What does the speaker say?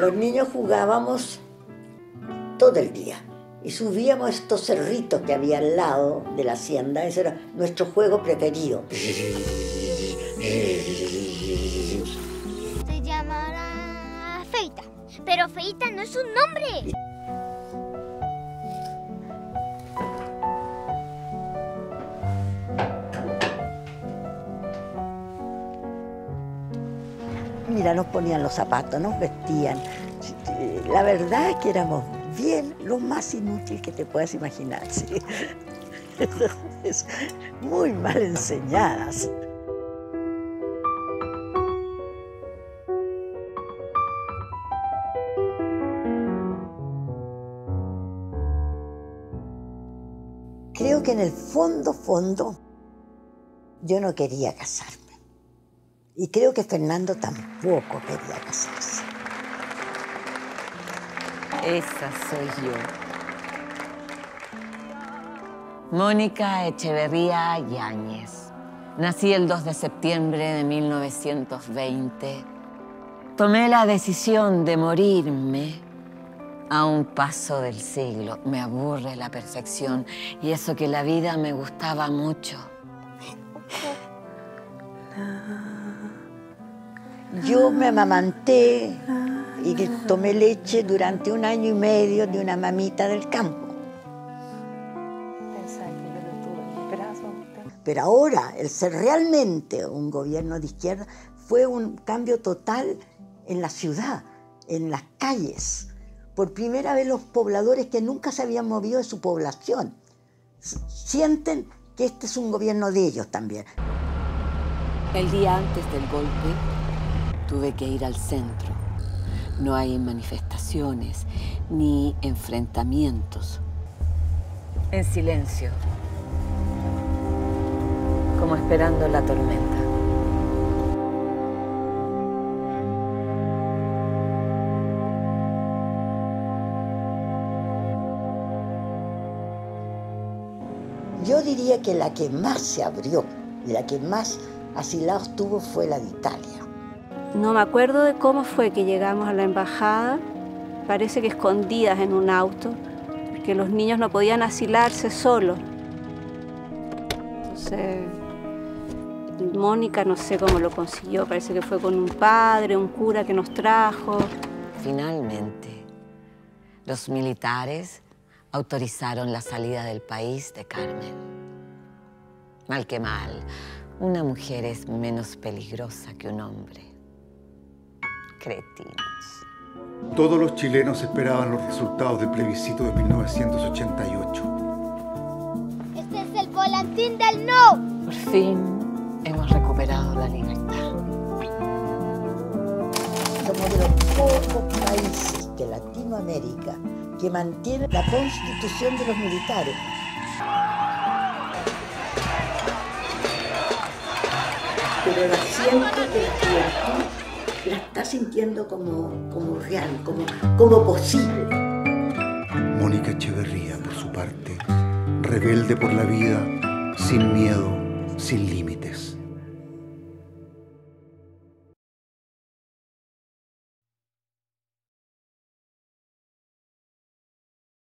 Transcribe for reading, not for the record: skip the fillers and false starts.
Los niños jugábamos todo el día y subíamos estos cerritos que había al lado de la hacienda. Ese era nuestro juego preferido. Se llamará Feita, pero Feita no es un nombre. Mira, nos ponían los zapatos, nos vestían. La verdad es que éramos bien lo más inútil que te puedas imaginar. ¿Sí? Muy mal enseñadas. Creo que en el fondo, yo no quería casarme. Y creo que Fernando tampoco quería casarse. Esa soy yo. Mónica Echeverría Yáñez. Nací el 2 de septiembre de 1920. Tomé la decisión de morirme a un paso del siglo. Me aburre la perfección y eso que la vida me gustaba mucho. Yo me amamanté y tomé leche durante 1 año y medio de una mamita del campo. Pero ahora, el ser realmente un gobierno de izquierda fue un cambio total en la ciudad, en las calles. Por primera vez los pobladores que nunca se habían movido de su población sienten que este es un gobierno de ellos también. El día antes del golpe tuve que ir al centro. No hay manifestaciones ni enfrentamientos. En silencio, como esperando la tormenta. Yo diría que la que más se abrió y la que más asilados tuvo fue la de Italia. No me acuerdo de cómo fue que llegamos a la embajada, parece que escondidas en un auto, porque los niños no podían asilarse solos. Entonces, Mónica no sé cómo lo consiguió, parece que fue con un padre, un cura que nos trajo. Finalmente, los militares autorizaron la salida del país de Carmen. Mal que mal, una mujer es menos peligrosa que un hombre. Cretinos. Todos los chilenos esperaban los resultados del plebiscito de 1988. Este es el volantín del no. Por fin hemos recuperado la libertad. Somos de los pocos países de Latinoamérica que mantienen la constitución de los militares. Pero la siento que la juventud la está sintiendo como real, como posible. Mónica Echeverría, por su parte, rebelde por la vida, sin miedo, sin límites.